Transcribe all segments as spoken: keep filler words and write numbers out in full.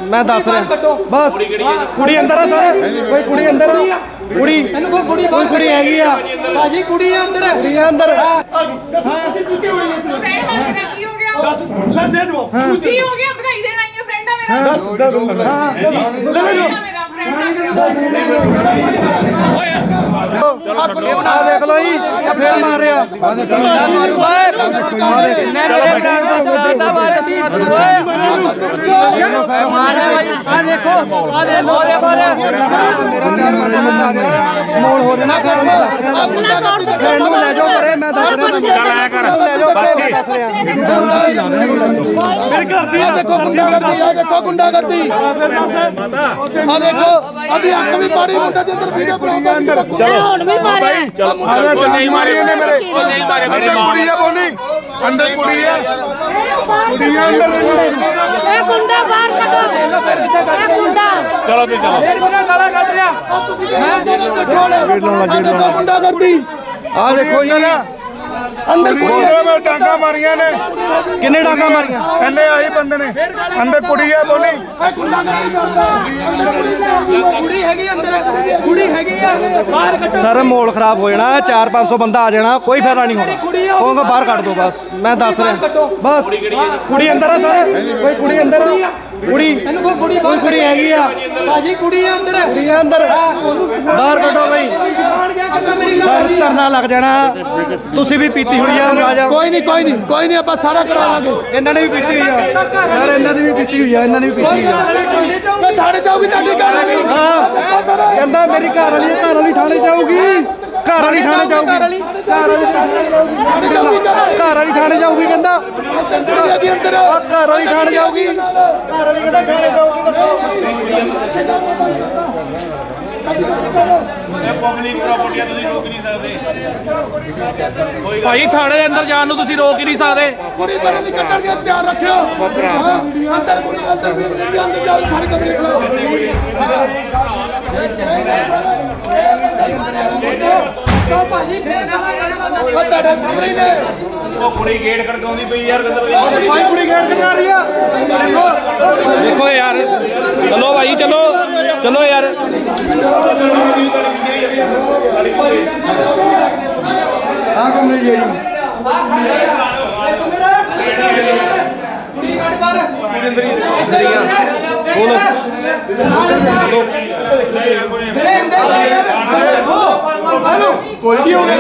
मैं दस रहा बस कुड़ी अंदर है सर कोई कुड़ी अंदर कुड़ी कोई कुड़ी हैगी आ भाजी कुड़ी है अंदर कुड़ी है अंदर देख लो जी फिर मार रहा देखो गुंडागर्दी देखो अभी अख भी पाड़ी मुंडे दे अंदर वीडियो अंदर हुन भी मारे नहीं मारे ने मेरे नहीं मारे मेरे कुड़ी है बोनी अंदर कुड़ी है कुड़ी है अंदर ए गुंडा बाहर कढो ए गुंडा चलो भी चलो फिर बिना गाला काट रहा हैं देखो गुंडागर्दी आ देखो यार अंदर कुड़ी में टांगा मारियां ने किन्ने टांगा मारियां एने आई बंदे ने अंदर कुड़ी है बोनी कुड़ी हैगी अंदर कुड़ी हैगी बाहर कटो सर माहौल खराब हो जाना चार पाँच सौ बंदा आ जाना कोई फायदा नहीं होना कहूँगा बाहर काट दो बस मैं दस रहा बस कुड़ी अंदर है सर कोई कुड़ी अंदर कुड़ी कोई कुड़ी हैगी आ भाजी कुड़ी है अंदर कुड़ी है अंदर बाहर कटो भाई सर धरना लग जाना तुसी भी पीती हुई है राजा कोई नहीं कोई नहीं कोई नहीं ਆਪਾਂ ਸਾਰਾ ਕਰਾਵਾਂਗੇ ਇਹਨਾਂ ਨੇ ਵੀ ਪੀਤੀ ਹੋਈ ਆ ਸਰ ਇਹਨਾਂ ਦੀ ਵੀ ਪੀਤੀ ਹੋਈ ਆ ਇਹਨਾਂ ਨੇ ਵੀ ਪੀਤੀ ਹੋਈ ਆ ਥਾਣੇ ਜਾਊਗੀ ਤੁਹਾਡੀ ਘਰ ਵਾਲੀ ਹਾਂ ਕਹਿੰਦਾ ਮੇਰੀ ਘਰ ਵਾਲੀ ਘਰ ਵਾਲੀ ਥਾਣੇ ਜਾਊਗੀ ਘਰ ਵਾਲੀ ਥਾਣੇ ਜਾਊਗੀ ਘਰ ਵਾਲੀ ਘਰ ਵਾਲੀ ਥਾਣੇ ਜਾਊਗੀ ਕਹਿੰਦਾ ਅੰਦਰ ਘਰ ਵਾਲੀ ਥਾਣੇ ਜਾਊਗੀ ਘਰ ਵਾਲੀ ਕਹਿੰਦਾ ਥਾਣੇ ਜਾਊਗੀ ਦੱਸੋ पब्लिक प्रॉपर्टी ਤੁਸੀਂ ਰੋਕ ਨਹੀਂ ਸਕਦੇ ਭਾਈ ਥਾਣੇ ਦੇ ਅੰਦਰ ਜਾਣ ਨੂੰ ਤੁਸੀਂ ਰੋਕ ਹੀ ਨਹੀਂ ਸਕਦੇ ਕੁੜੀ ਬਰੇ ਦੀ ਕੱਟਣ ਦੀ ਤਿਆਰ ਰੱਖਿਓ ਅੰਦਰ ਕੁੜੀ ਅੰਦਰ ਵੀ ਅੰਦਰ ਜਾਓ ਸਾਰੇ ਕਮਰੇ ਖਲਾਓ तो भाजी फिर ਤੁਹਾਡੇ ਸਾਹਮਣੇ ਨੇ ਉਹ ਕੁੜੀ ਗੇਟ ਖੜਕਾਉਂਦੀ ਪਈ ਯਾਰ ਕਿੱਧਰ भाई कुड़ी गेट कटा रही है देखो देखो यार चलो भाई चलो चलो यार आ कमरे जी बोलो कोई नहीं हो गया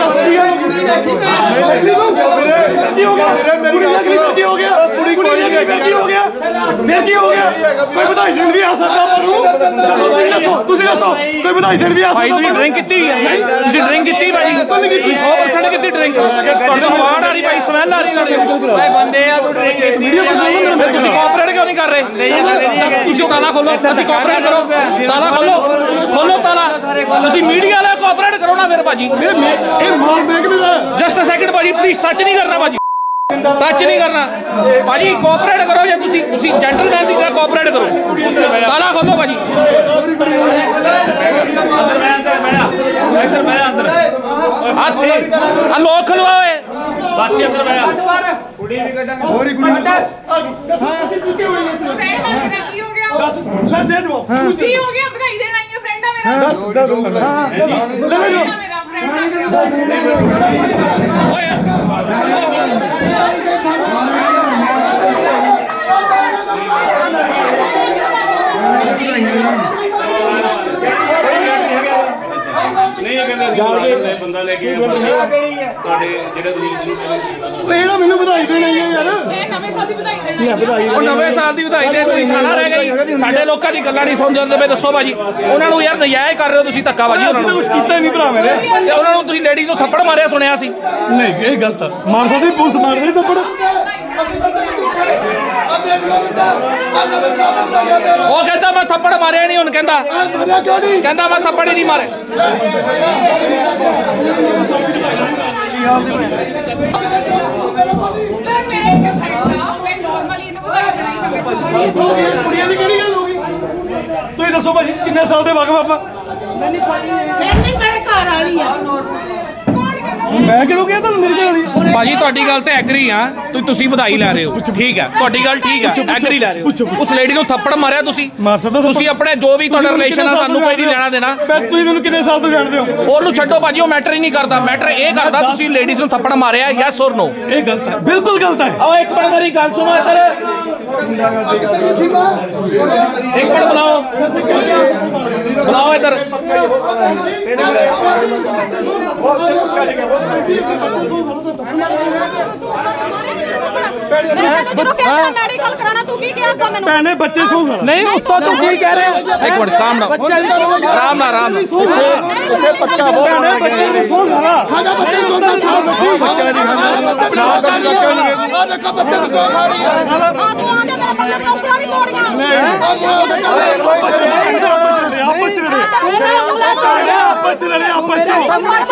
मेरी हो गया कुड़ी कोई नहीं हो गया फिर की हो गया कोई बधाई देन भी आ सकता पर दसो तुम दसो ਤੁਸੀਂ ਦੱਸੋ ਕੋਈ ਵਧਾਈ ਦੇਣ ਵੀ ਆ ਭਾਈ ਤੁਸੀਂ ਡਰਿੰਕ ਕੀਤੀ ਹੈ ਤੁਸੀਂ ਡਰਿੰਕ ਕੀਤੀ ਭਾਈ ਤੁਸੀਂ ਸੌ ਪਰਸੈਂਟ ਕੀਤੀ ਡਰਿੰਕ ਤੁਹਾਨੂੰ ਹਵਾੜ ਆ ਰਹੀ ਭਾਈ ਸਮੈਲ ਆ ਰਹੀ ਤੁਹਾਨੂੰ ਭਾਈ ਬੰਦੇ ਆ ਤੂੰ ਡਰਿੰਕ ਵੀਡੀਓ ਬਣਾਉਂਦੇ ਤੁਸੀਂ ਕੋਆਪਰੇਟ ਕਿਉਂ ਨਹੀਂ ਕਰ ਰਹੇ ਤੁਸੀਂ ਤਾਲਾ ਖੋਲੋ ਤੁਸੀਂ ਕੋਆਪਰੇਟ ਕਰੋ ਤਾਲਾ ਖੋਲੋ ਖੋਲੋ ਤਾਲਾ ਤੁਸੀਂ ਮੀਡੀਆ ਵਾਲੇ ਕੋਆਪਰੇਟ ਕਰੋ ਨਾ ਫਿਰ ਭਾਜੀ ਇਹ ਮਾਲ ਮਹਿਕਮੇ ਦਾ ਜਸਟ ਅ ਸੈਕਿੰਡ ਭਾਜੀ ਪਲੀਜ਼ ਟੱਚ ਨਹੀਂ ਕਰਨਾ ਭਾਜੀ ਟੱਚ ਨਹੀਂ ਕਰਨਾ ਭਾਜੀ ਕੋਆਪਰੇਟ ਕਰੋ ਜੇ ਤੁਸੀਂ ਤੁਸੀਂ ਜੈਂਟਲਮੈਨ ਦੀ ਤਰ੍ਹਾਂ ਕੋਆਪਰੇਟ ਕਰੋ ਤਾਲਾ ਖੋਲੋ ਭਾਜੀ ਅੰਦਰ ਮੈਂ ਅੰਦਰ ਮੈਂ ਇੱਧਰ ਮੈਂ ਅੰਦਰ ਹੱਥ ਆ ਲੋਕ ਖਲਵਾ ਓਏ ਬਾਕੀ ਅੰਦਰ ਮੈਂ ਕੁੜੀ ਵੀ ਕੱਢਾਂਗੇ ਹੋਰ ਹੀ ਕੁੜੀ ਕੱਢ ਹਾਂ ਅਸੀਂ ਕੁੱਤੇ ਹੋਏ ਕੀ ਹੋ ਗਿਆ ਦੱਸ ਲੈ ਦੇ ਦੋ ਕੀ ਹੋ ਗਿਆ ਵਧਾਈ ਦੇਣ ਆਈ ਹੈ ਫਰੈਂਡ ਆ ਮੇਰਾ ਦੱਸ ਹਾਂ ਲੈ ਲੈ ਮੇਰਾ ਫਰੈਂਡ ਓਏ ਨਹੀਂ ਕਹਿੰਦੇ ਜਾਓਗੇ ਬੰਦਾ ਲੈ ਕੇ ਤੁਹਾਡੇ ਜਿਹੜੇ ਤੁਸੀਂ ਇਹਦਾ ਮੈਨੂੰ ਵਧਾਈ ਦੇਣਾ ਯਾਰ ਇਹ ਨਵੇਂ ਸਾਲ ਦੀ ਵਧਾਈ ਦੇਣਾ ਵਧਾਈ ਉਹ ਨਵੇਂ ਸਾਲ ਦੀ ਵਧਾਈ ਦੇ ਤੁਸੀਂ ਖਾਣਾ ਰਹਿ ਗਈ ਸਾਡੇ ਲੋਕਾਂ ਦੀ ਗੱਲਾਂ ਨਹੀਂ ਸਮਝਦੇ ਪਏ ਦੱਸੋ ਭਾਜੀ ਉਹਨਾਂ ਨੂੰ ਯਾਰ ਨਜਾਇਜ਼ ਕਰ ਰਹੇ ਹੋ ਤੁਸੀਂ ਧੱਕਾ ਭਾਜੀ ਉਹਨਾਂ ਨੂੰ ਕੁਝ ਕੀਤਾ ਨਹੀਂ ਭਰਾ ਮੇਰੇ ਤੇ ਉਹਨਾਂ ਨੂੰ ਤੁਸੀਂ ਲੇਡੀਜ਼ ਨੂੰ ਥੱਪੜ ਮਾਰਿਆ ਸੁਣਿਆ ਸੀ ਨਹੀਂ ਇਹ ਗਲਤ ਆ ਮਾਰ ਸਕਦੀ ਪੁਲਿਸ ਮਾਰ ਰਹੀ ਥੱਪੜ ਉਹ ਕਹਿੰਦਾ ਮੈਂ ਥੱਪੜ ਮਾਰਿਆ ਨਹੀਂ ਹੁਣ ਕਹਿੰਦਾ ਕਹਿੰਦਾ ਮੈਂ ਥੱਪੜ ਹੀ ਨਹੀਂ ਮਾਰੇ ਸਰ ਮੇਰਾ ਇੱਕ ਫਰੈਂਡ ਆ ਮੈਂ ਨਾਰਮਲੀ ਇਹਨੂੰ ਵਧਾਈ ਦੇਣਾ ਹੀ ਨਵੇਂ ਸਾਲ ਦੀ ਕੁੜੀਆਂ ਦੀ ਕਿਹੜੀ ਗੱਲ ਹੋ ਗਈ ਤੁਸੀਂ ਦੱਸੋ ਭਾਜੀ ਕਿੰਨੇ ਸਾਲ ਦੇ ਵਾਕਫ ਆਪਾਂ ਨਹੀਂ ਮੇਰੇ ਘਰ ਵਾਲੀ ਆ ਮੈਂ ਕਿਹਨੂੰ ਕਿਹਾ ਤੁਹਾਨੂੰ ਮੇਰੀ ਘਰ ਭਾਜੀ ਤੁਹਾਡੀ ਗੱਲ ਤੇ ਐਗਰੀ ਆ ਤੁਸੀਂ ਤੁਸੀਂ ਵਧਾਈ ਲੈ ਰਹੇ ਹੋ ਠੀਕ ਹੈ ਤੁਹਾਡੀ ਗੱਲ ਠੀਕ ਹੈ ਐਗਰੀ ਲੈ ਰਹੇ ਹੋ ਉਸ ਲੇਡੀ ਨੂੰ ਥੱਪੜ ਮਾਰਿਆ ਤੁਸੀਂ ਤੁਸੀਂ ਆਪਣੇ ਜੋ ਵੀ ਤੁਹਾਡਾ ਰਿਲੇਸ਼ਨ ਆ ਸਾਨੂੰ ਕੋਈ ਨਹੀਂ ਲੈਣਾ ਦੇਣਾ ਤੁਸੀਂ ਮੈਨੂੰ ਕਿੰਨੇ ਸਾਲ ਤੋਂ ਜਾਣਦੇ ਹੋ ਉਹਨੂੰ ਛੱਡੋ ਭਾਜੀ ਉਹ ਮੈਟਰ ਹੀ ਨਹੀਂ ਕਰਦਾ ਮੈਟਰ ਇਹ ਕਰਦਾ ਤੁਸੀਂ ਲੇਡੀਜ਼ ਨੂੰ ਥੱਪੜ ਮਾਰਿਆ ਯੈਸ ਔਰ ਨੋ ਇਹ ਗਲਤ ਹੈ ਬਿਲਕੁਲ ਗਲਤ ਹੈ ਆਓ ਇੱਕ ਮਿੰਟ ਮੇਰੀ ਗੱਲ ਸੁਣੋ ਇੱਧਰ ਇੱਕ ਮਿੰਟ ਬੁਲਾਓ ਬੁਲਾਓ ਇੱਧਰ ਮੈਡੀਕਲ ਕਰਾਣਾ ਤੂੰ ਕੀ ਕਿਹਾ ਤਾ ਮੈਨੂੰ ਭੈਣੇ ਬੱਚੇ ਸੌ ਖੜਾ ਨਹੀਂ ਉੱਤੋਂ ਤੂੰ ਕੀ ਕਹਿ ਰਿਹਾ ਇੱਕ ਮਿੰਟ ਕਾਮ ਨਾ ਆਰਾਮ ਨਾਲ ਆਰਾਮ ਨਾਲ ਇੱਥੇ ਪੱਕਾ ਭੈਣੇ ਬੱਚੇ ਨਹੀਂ ਸੌ ਖੜਾ ਖਾਜਾ ਬੱਚੇ ਸੌ ਖੜਾ ਬੱਚਾ ਨਹੀਂ ਖਾਣਾ ਆ ਦੇਖੋ ਬੱਚੇ ਨੂੰ ਸੌ ਖਾ ਰਹੀ ਹੈ ਆ ਤੂੰ ਆ ਜਾ ਮੇਰੇ ਬੰਦੇ ਨੂੰ ਉੱਪਰ ਵੀ ਤੋੜੀਆਂ ਆਪਸ ਚ ਲੜੇ ਆਪਸ ਚ ਲੜੇ ਆਪਸ ਚ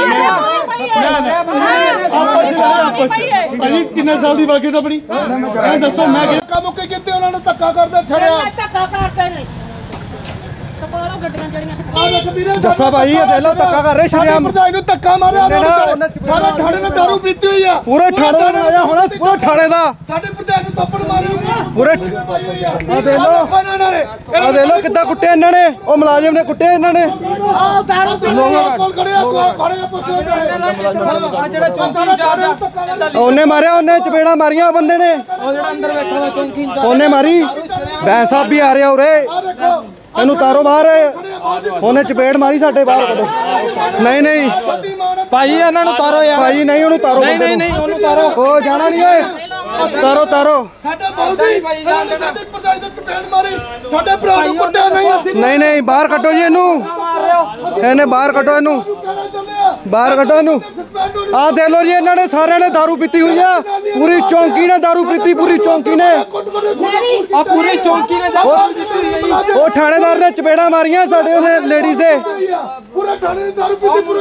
ਭਾਜੀ ਕਿੰਨੇ ਸਾਲ ਦੀ ਬਾਕੀ ਤਾਂ ਆਪਣੀ ਇਹ ਦੱਸੋ ਮੈਂ ਧੱਕਾ ਮੁੱਕੀ ਕੀਤੀ ਉਹਨਾਂ ਨੇ ਧੱਕਾ ਕਰਦੇ ਛੜਿਆ ਧੱਕਾ ਕਰਦੇ ਨੇ ਕਪਾਲੋ ਗੱਡੀਆਂ ਜਿਹੜੀਆਂ ਆ ਦੇਖ ਵੀਰੇ ਦੱਸਾ ਭਾਈ ਇਹ ਦੇਖ ਲਓ ਧੱਕਾ ਕਰ ਰਹੇ ਸ਼ਰਿਆਮ ਭਰਜਾਈ ਨੂੰ ਧੱਕਾ ਮਾਰਿਆ ਉਹਨਾਂ ਨੇ ਸਾਰਾ ਠਾਣੇ ਨੇ ਦਾਰੂ ਪੀਤੀ ਹੋਈ ਆ ਪੂਰੇ ਠਾਣੇ ਦਾ ਆਇਆ ਹੋਣਾ ਪੂਰਾ ਠਾਣੇ ਦਾ ਸਾਡੇ ਭਰਜਾਈ ਨੂੰ ਥੱਪੜ ਮਾਰਿਆ ਪੂਰੇ ਆ ਦੇਖ ਲਓ ਇਹਨਾਂ ਨੇ ਆ ਦੇਖ ਲਓ ਕਿੱਦਾਂ ਕੁੱਟੇ ਇਹਨਾਂ ਨੇ ਉਹ ਮੁਲਾਜ਼ਮ ਨੇ ਕੁੱਟੇ ਇਹਨਾਂ ਨੇ ਆ ਦਾਰੂ ਪੀ ਕੋਲ ਖੜਿਆ ਖੜੇ ਪੁੱਛੋ ਆ ਜਿਹੜਾ ਚੌਂਕੀ ਇੰਚਾਰਜ ਆ ਉਹਨੇ ਮਾਰਿਆ ਉਹਨੇ ਚਪੇੜਾ ਮਾਰੀਆਂ ਉਹ ਬੰਦੇ ਨੇ ਉਹ ਜਿਹੜਾ ਅੰਦਰ ਬੈਠਾ ਹੋਇਆ ਚੌਂਕੀ ਇੰਚਾਰਜ ਉਹਨੇ ਮਾਰੀ ਬੈਂ ਸਾਹਿਬ ਵੀ ਆ ਰਿਹਾ ਉਰੇ ਆ ਦੇਖੋ ਇਹਨੂੰ ਤਾਰੋ ਬਾਹਰ ਉਹਨੇ ਚਪੇੜ ਮਾਰੀ ਸਾਡੇ ਬਾਹਰ ਕੱਢੋ ਨਹੀਂ ਨਹੀਂ ਭਾਈ ਇਹਨਾਂ ਨੂੰ ਤਾਰੋ ਯਾਰ ਭਾਈ ਨਹੀਂ ਉਹਨੂੰ ਤਾਰੋ ਨਹੀਂ ਨਹੀਂ ਨਹੀਂ ਉਹਨੂੰ ਤਾਰੋ ਉਹ ਜਾਣਾ ਨਹੀਂ ਓਏ ਤਾਰੋ ਤਾਰੋ ਸਾਡੇ ਬਹੁਤੀ ਸਾਡੇ ਭਰਜਾਈ ਦੇ ਚਪੇੜ ਮਾਰੀ ਸਾਡੇ ਭਰਾ ਨੂੰ ਕੁੱਟਿਆ ਨਹੀਂ ਅਸੀਂ ਨਹੀਂ ਨਹੀਂ ਬਾਹਰ ਕੱਢੋ ਜੀ ਇਹਨੂੰ ਇਹਨੇ ਬਾਹਰ ਕੱਢੋ ਇਹਨੂੰ ਬਾਹਰ ਕੱਢੋ ਇਹਨੂੰ ਆਹ ਦੇਖ ਲਓ ਜੀ ਇਹਨਾਂ ਨੇ ਸਾਰਿਆਂ ਨੇ ਦਾਰੂ ਪੀਤੀ ਹੋਈ ਆ ਪੂਰੀ ਚੌਂਕੀ ਨੇ ਦਾਰੂ ਪੀਤੀ ਪੂਰੀ ਚੌਂਕੀ ਨੇ ਆ ਪੂਰੀ ਚੌਂਕੀ ਨੇ ਉਹ ਉਹ ਥਾਣੇਦਾਰ ਨੇ ਚਪੇੜਾ ਮਾਰੀਆਂ ਸਾਡੇ ਉਹਨੇ ਲੇਡੀਜ਼ ਦੇ ਪੂਰੇ ਥਾਣੇ ਨੇ ਦਾਰੂ ਪੀਤੀ ਪੂਰੇ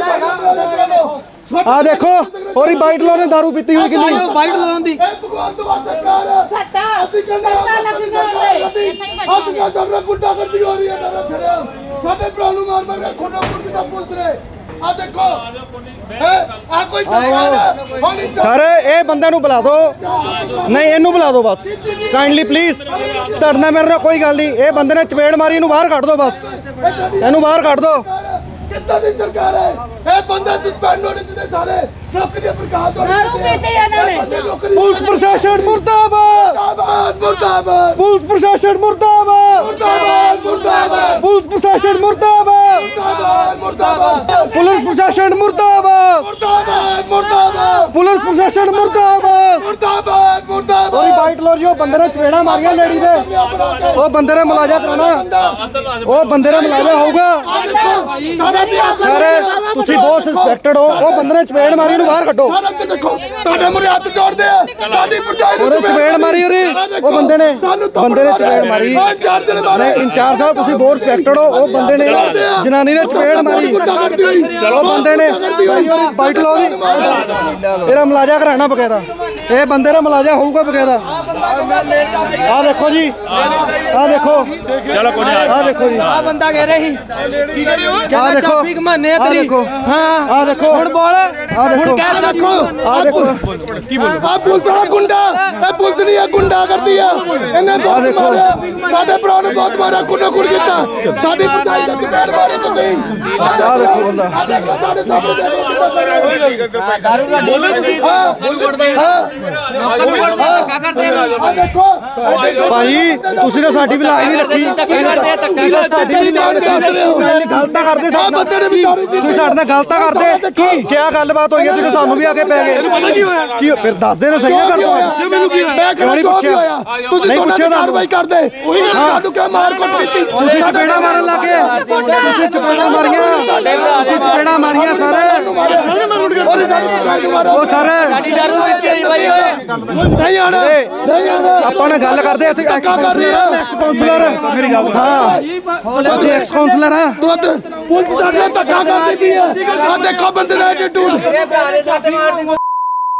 ਥਾਣੇ ਆ ਦੇਖੋ ਹੋਰੀ ਬਾਈਟ ਲੋ ਨੇ ਦਾਰੂ ਪੀਤੀ ਹੋਈ ਕਿੰਨੀ ਵਾਈਟ ਲਾਉਂਦੀ ਇਹ ਭਗਵਾਨ ਤੋਂ ਬਾਤ ਕਰ ਸੱਟਾ ਅਸੀਂ ਕਹਿੰਦੇ ਸੱਟਾ ਲੱਗ ਗਏ ਅੱਜ ਕਾ ਸਾਡਾ ਗੁੱਡਾ ਕਰਦੀ ਹੋ ਰਹੀ ਹੈ ਨਾ ਛੜਿਆ ਸਾਡੇ ਭਰਾ ਨੂੰ ਮਾਰ ਮਾਰ ਕੇ ਖੋਣਾ ਕੁੱਟ ਦਾ ਪੁੱਤ ਰੇ ਆ ਦੇਖੋ ਆ ਕੋਈ ਸਰਕਾਰ ਸਰ ਇਹ ਬੰਦੇ ਨੂੰ ਬੁਲਾ ਦਿਓ ਨਹੀਂ ਇਹਨੂੰ ਬੁਲਾ ਦਿਓ ਬਸ ਕਾਈਂਡਲੀ ਪਲੀਜ਼ ਤੁਹਾਡਾ ਮੇਰੇ ਨਾਲ ਕੋਈ ਗੱਲ ਨਹੀਂ ਇਹ ਬੰਦੇ ਨੇ ਚਪੇੜ ਮਾਰੀ ਇਹਨੂੰ ਬਾਹਰ ਕੱਢ ਦਿਓ ਬਸ ਇਹਨੂੰ ਬਾਹਰ ਕੱਢ ਦਿਓ ਕਿੱਦਾਂ ਦੀ ਸਰਕਾਰ ਹੈ ਇਹ ਬੰਦਾ ਸਸਪੈਂਡ ਹੋਣੇ ਚਾਹੀਦੇ ਸਾਰੇ ਨੌਕਰੀ ਪ੍ਰਕਾਸ਼ ਹੋਣੀ ਦਾਰੂ ਪੀਤੀ ਇਹਨਾਂ ਨੇ ਪੁਲਿਸ ਪ੍ਰਸ਼ਾਸਨ ਮੁਰਦਾਬਾਦ ਮੁਰਦਾਬਾਦ ਮੁਰਦਾਬਾਦ ਪੁਲਿਸ ਪ੍ਰਸ਼ਾਸਨ ਮੁਰਦਾਬਾਦ ਮੁਰਦਾਬਾਦ ਮੁਰਦਾਬਾਦ ਪੁਲਿਸ ਪ੍ਰਸ਼ਾਸਨ ਮੁਰਦਾਬਾਦ ਮੁਰਦਾਬਾਦ ਮੁਰਦਾਬਾਦ ਪੁਲਿਸ ਪ੍ਰਸ਼ਾਸਨ ਮੁਰਦਾਬਾਦ ਮੁਰਦਾਬਾਦ ਮੁਰਦਾਬਾਦ ਪੁਲਿਸ ਪ੍ਰਸ਼ਾਸਨ ਮੁਰਦਾਬਾਦ ਮੁਰਦਾਬਾਦ ਮੁਰਦਾਬਾਦ ਉਹਦੀ ਬਾਈਟ ਲੋ ਜੀ ਉਹ ਬੰਦੇ ਨੇ ਚਪੇੜਾ ਮਾਰੀਆਂ ਲੇਡੀ ਦੇ ਉਹ ਬੰਦੇ ਨੇ ਮੁਲਾਜ਼ਾ ਕਰਾਉਣਾ ਉਹ ਬੰਦੇ ਨੇ ਮੁਲਾਜ਼ਾ ਹੋਊਗਾ ਸਾਰਾ ਜੀ ਸਰ ਤੁਸੀਂ ਬਹੁਤ ਸਸਪੈਕਟਡ ਹੋ ਉਹ ਬੰਦੇ ਨੇ ਚਪੇੜ ਮਾਰੀ ਉਹਨੂੰ ਬਾਹਰ ਕੱਢੋ ਸਾਰਾ ਤੇ ਦੇਖੋ ਤੁਹਾਡੇ ਮੁਰੇ ਹੱਥ ਜੋੜਦੇ ਆ ਸਾਡੀ ਭਰਜਾਈ ਨੂੰ ਉਹਨੇ ਚਪੇੜ ਮਾਰੀ ਉਹਦੀ ਉਹ ਬੰਦੇ ਨੇ ਬੰਦੇ ਨੇ ਚਪੇੜ ਮਾਰੀ ਨਹੀਂ ਇੰਚਾਰਜ ਸਾਹਿਬ ਤੁਸੀਂ ਬਹੁਤ ਸਸਪੈਕਟਡ ਹੋ ਉਹ ਬੰਦੇ ਨੇ ਜਨਾਨੀ ਨੇ ਚਪੇੜ ਮਾਰੀ ਉਹ ਬੰਦੇ ਨੇ ਬਾਈਟ ਲਓ ਦੀ ਇਹਦਾ ਮੁਲਾਜ਼ਾ ਕਰਾਣਾ ਬਕਾਇਦਾ ਇਹ ਬੰਦੇ ਦਾ ਮੁਲਾਜ਼ਾ ਹੋਊਗਾ ਬਕਾਇਦਾ ਆ ਦੇਖੋ ਜੀ ਆ ਦੇਖੋ ਚਲੋ ਕੋਈ ਨਹੀਂ ਆ ਦੇਖੋ ਜੀ ਆ ਬੰਦਾ ਕਹਿ ਰਹੀ ਕੀ ਕਰੀ ਓਏ ਆ ਦੇਖੋ ਚਾਬੀ ਘਮਾਨੇ ਆ ਤੇਰੀ ਦੇਖੋ ਹਾਂ ਆ ਦੇਖੋ ਹੁਣ ਬੋਲ ਆ ਦੇਖੋ ਹੁਣ ਕਹਿ ਦੇਖੋ ਆ ਦੇਖੋ ਆ ਪੁਲਿਸ ਵਾਲਾ ਗੁੰਡਾ ਇਹ ਪੁਲਿਸ ਨਹੀਂ ਇਹ ਗੁੰਡਾ ਕਰਦੀ ਆ ਇਹਨੇ ਬਹੁਤ ਦੇਖੋ। ਮਾਰਿਆ ਸਾਡੇ ਭਰਾ ਨੂੰ ਬਹੁਤ ਮਾਰਿਆ ਕੁੱਟੋ ਕੁੱਟ ਕੀਤਾ ਸਾਡੀ ਭਰਜਾਈ ਦੇ ਚਪੇੜ ਮਾਰੀ ਤੁਸੀਂ ਆ ਦੇਖੋ ਬੰਦਾ ਆ ਦੇਖੋ ਤੁਹਾਡੇ ਸਾਹਮਣੇ ਦੇਖੋ ਦਾਰੂ ਦਾ ਡੀਲ ਤੁਸੀਂ ਬੋਲੀਵੁੱਡ ਦੇ ਬੋਲੀਵੁੱਡ ਦਾ ਧੱਕਾ ਕਰਦੇ ਆ ਆ ਦੇਖੋ ਭਾਈ ਤੁਸੀਂ ਤਾਂ ਸਾਡੀ ਵੀ ਲਾਜ ਨਹੀਂ ਰੱਖੀ ਧੱਕਾ ਕਰਦੇ ਧੱਕਾ ਕਰਦੇ ਸਾਡੀ ਵੀ ਲਾਜ ਕਰਦੇ ਹੋ ਗਲਤਾਂ ਕਰਦੇ ਆ ਬੰਦੇ ਨੇ ਵੀ ਦਾਰੂ ਪੀਤੀ ਤੁਸੀਂ ਸਾਡੇ ਨਾਲ ਗਲਤਾਂ ਕਰਦੇ ਕੀ ਕੀ ਗੱਲਬਾਤ ਹੋਈ ਹੈ ਤੁਸੀਂ ਸਾਨੂੰ ਵੀ ਆ ਕੇ ਪੈ ਗਏ ਪਤਾ ਕੀ ਹੋਇਆ ਕੀ ਫਿਰ ਦੱਸ ਦੇ ਨਾ ਸਹੀ ਨਾ ਕਰ ਦੋ ਪੁੱਛਿਆ ਮੈਨੂੰ ਕੀ ਹੋਇਆ ਮੈਂ ਕਿਹੜਾ ਪੁੱਛਿਆ ਤੁਸੀਂ ਨਹੀਂ ਦੋਨਾਂ ਪੁੱਛਿਆ ਦੀ ਕਾਰਵਾਈ ਕਰਦੇ ਉਹੀ ਸਾਨੂੰ ਕਿਹਾ ਮਾਰ ਕੁੱਟ ਕੀਤੀ ਤੁਸੀਂ ਚਪੇੜਾ ਮਾਰਨ ਲੱਗੇ ਤੁਸੀਂ ਚਪੇੜਾ ਮਾਰੀਆਂ ਤੁਸੀਂ ਚਪੇੜਾ ਮਾਰੀਆਂ ਸਾਰੇ ਉਹਦੀ ਸਾਡੀ ਭਰਜਾਈ ਨੂੰ ਮਾਰਿਆ ਉਹ ਸਾਰੇ ਦਾਰੂ ਪੀਤੀ ਹੋਈ ਬਾਈ ਓਏ ਨਹੀਂ ਆਣਾ ਨਹੀਂ ਆਣਾ ਆਪਾਂ ਨਾਲ ਗੱਲ ਕਰਦੇ ਅਸੀਂ ਐਕਸ ਕਾਉਂਸਲਰ ਮੇਰੀ ਗੱਲ ਹਾਂ ਅਸੀਂ ਐਕਸ ਕਾਉਂਸਲਰ ਹਾਂ ਤੂੰ ਉੱਧਰ ਪੁਲਿਸ ਸਾਡੇ ਨਾਲ ਧੱਕਾ ਕਰਦੀ ਪਈ ਆ ਆ ਦੇਖੋ ਬੰਦੇ ਦਾ ਐਟੀਟਿਊਡ ਮੇਰੇ ਭਰਾ ਦੇ ਸੱਟ ਮਾਰ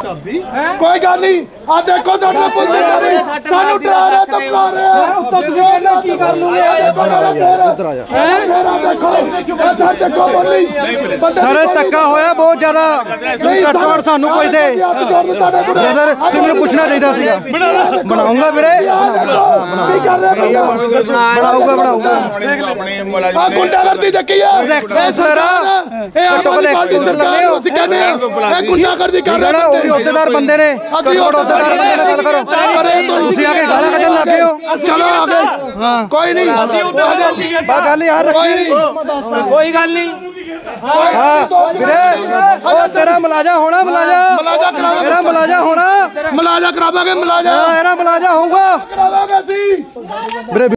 ਕੋਈ ਗੱਲ ਨਹੀਂ ਆ ਦੇਖੋ ਤੁਹਾਡੇ ਪੁੱਛ ਸਾਨੂੰ ਡਰਾ ਰਿਹਾ ਧਮਕਾ ਰਿਹਾ ਤੁਸੀਂ ਕੀ ਕਰ ਲੂਗੇ ਇੱਧਰ ਆ ਜਾ ਮੇਰਾ ਦੇਖੋ ਇਹ ਸਰ ਦੇਖੋ ਬੋਲੀ ਸਰ ਧੱਕਾ ਹੋਇਆ ਬਹੁਤ ਜ਼ਿਆਦਾ ਘੱਟੋ ਘੱਟ ਸਾਨੂੰ ਕੋਈ ਦੇ ਬ੍ਰਦਰ ਤੁਸੀਂ ਮੈਨੂੰ ਪੁੱਛਣਾ ਚਾਹੀਦਾ ਸੀਗਾ ਬਣਾਉਂਗਾ ਵੀਰੇ ਕੀ ਕਰ ਰਹੇ ਬਣਾਊਗਾ ਬਣਾਊਗਾ ਆ ਗੁੰਡਾਗਰਦੀ ਦੇਖੀ ਹੈ ਐਕਸਪ੍ਰੈਸ ਲੜਾ ਇਹ ਆਮ ਆਦਮੀ ਪਾਰਟੀ ਸਰਕਾਰ ਨੂੰ ਅਸੀਂ ਕਹਿੰਦੇ ਆ ਇਹ ਗੁੰਡਾਗਰਦੀ ਕਰ ਰਹੇ ਉਹ ਵੀ ਅਹੁਦੇਦਾਰ ਬੰਦੇ ਨੇ ਅਸੀਂ ਅਹੁਦੇਦਾਰ ਬੰਦੇ ਨਾਲ ਗੱਲ ਕਰੋ ਤੁਸੀਂ ਆ ਕੇ ਗਾਲਾਂ ਕੱਢਣ ਲੱਗੇ ਹੋ ਚਲੋ ਆ ਗਏ ਕੋਈ ਨਹੀਂ ਬਾ ਗੱਲ ਯਾਰ ਕੋਈ ਨਹੀਂ ਕੋਈ ਗੱਲ ਨਹੀਂ ਹਾਂ ਵੀਰੇ ਉਹ ਤੇਰਾ ਮਲਾਜਾ ਹੋਣਾ ਮਲਾਜਾ ਮਲਾਜਾ ਕਰਾਵਾਂਗੇ ਤੇਰਾ ਮਲਾਜਾ ਹੋਣਾ ਮਲਾਜਾ ਕਰਾਵਾਂਗੇ ਮਲਾਜਾ ਹਾਂ ਇਹਦਾ ਮਲਾਜਾ ਹੋਊਗਾ ਕਰਾਵਾਂਗੇ ਅਸੀਂ ਵੀਰੇ